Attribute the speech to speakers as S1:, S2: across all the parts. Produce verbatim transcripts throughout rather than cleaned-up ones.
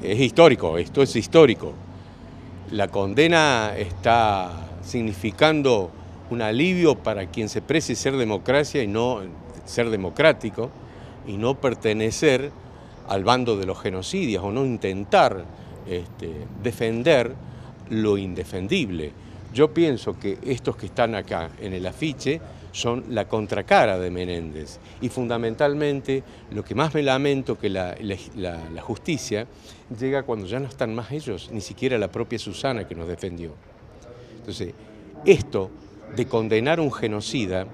S1: es histórico, esto es histórico. La condena está significando un alivio para quien se precie ser democracia y no ser democrático y no pertenecer al bando de los genocidios o no intentar este, defender lo indefendible. Yo pienso que estos que están acá en el afiche son la contracara de Menéndez y fundamentalmente lo que más me lamento que la, la, la justicia llega cuando ya no están más ellos, ni siquiera la propia Susana que nos defendió. Entonces, esto de condenar a un genocida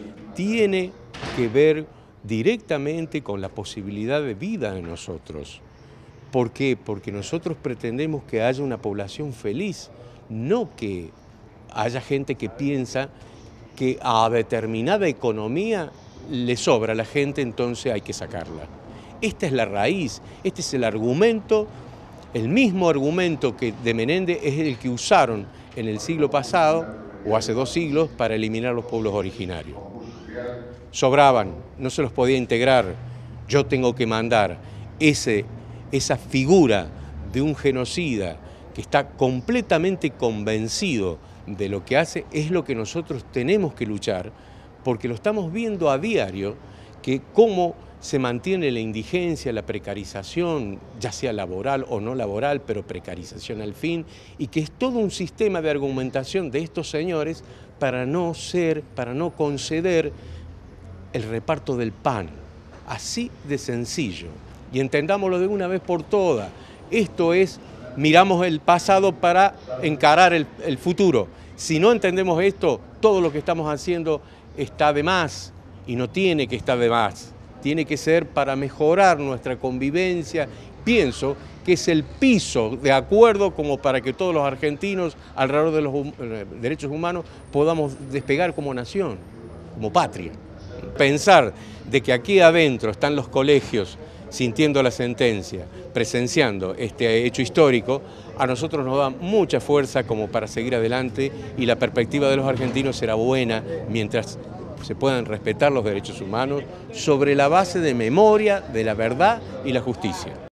S1: tiene que ver directamente con la posibilidad de vida de nosotros. ¿Por qué? Porque nosotros pretendemos que haya una población feliz, no que haya gente que piensa que a determinada economía le sobra a la gente, entonces hay que sacarla. Esta es la raíz, este es el argumento, el mismo argumento que de Menéndez es el que usaron en el siglo pasado, o hace dos siglos, para eliminar los pueblos originarios. Sobraban, no se los podía integrar, yo tengo que mandar. Ese, esa figura de un genocida que está completamente convencido de lo que hace es lo que nosotros tenemos que luchar, porque lo estamos viendo a diario, que cómo se mantiene la indigencia, la precarización, ya sea laboral o no laboral, pero precarización al fin, y que es todo un sistema de argumentación de estos señores para no ser, para no conceder el reparto del pan, así de sencillo. Y entendámoslo de una vez por todas, esto es, miramos el pasado para encarar el, el futuro. Si no entendemos esto, todo lo que estamos haciendo está de más y no tiene que estar de más. Tiene que ser para mejorar nuestra convivencia. Pienso que es el piso de acuerdo como para que todos los argentinos alrededor de los eh, derechos humanos podamos despegar como nación, como patria. Pensar de que aquí adentro están los colegios sintiendo la sentencia, presenciando este hecho histórico, a nosotros nos da mucha fuerza como para seguir adelante y la perspectiva de los argentinos será buena mientras se puedan respetar los derechos humanos sobre la base de memoria, de la verdad y la justicia.